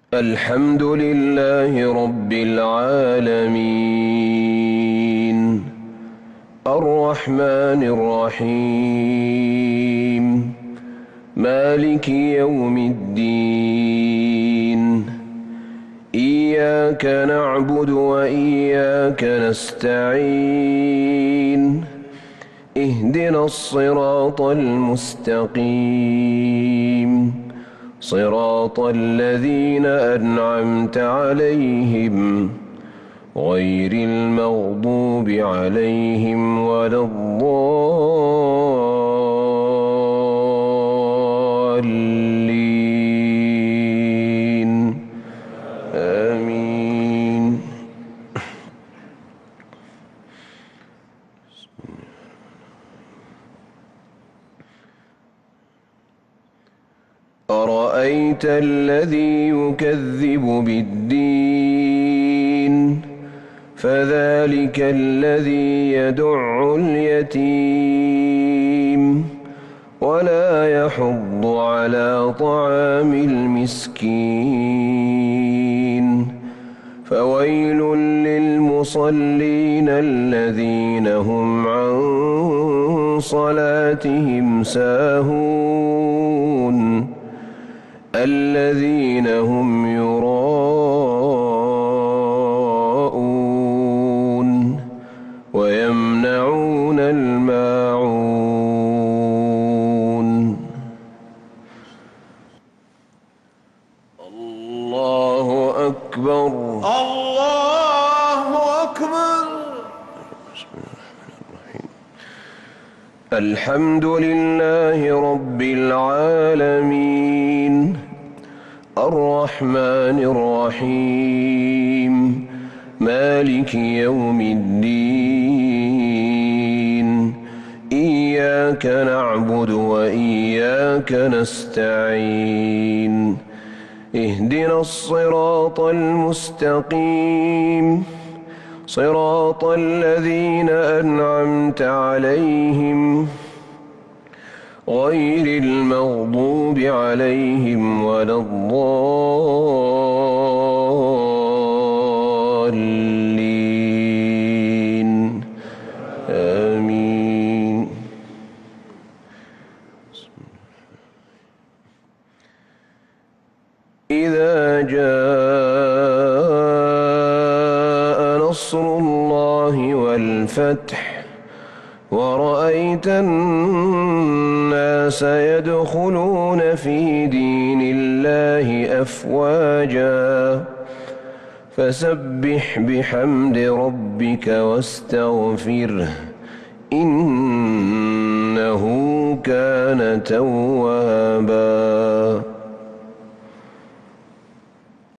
الحمد لله رب العالمين الرحمن الرحيم مالك يوم الدين إياك نعبد وإياك نستعين اهدنا الصراط المستقيم صراط الذين أنعمت عليهم غير المغضوب عليهم ولا الضالين آمين. أرأيت الذي يكذب بالدين فذلك الذي يدع اليتيم ولا يحض على طعام المسكين فويل للمصلين الذين هم عن صلاتهم ساهون الذين هم يراءون ويمنعون الماعون. الله أكبر الله أكبر. الحمد لله رب العالمين الرحمن الرحيم مالك يوم الدين إياك نعبد وإياك نستعين اهدنا الصراط المستقيم صراط الذين أنعمت عليهم غير المغضوب عليهم ولا الضالين آمين. إذا جاء نصر الله والفتح ورأيت الناس يدخلون في دين الله أفواجا فسبح بحمد ربك واستغفره إنه كان توابا.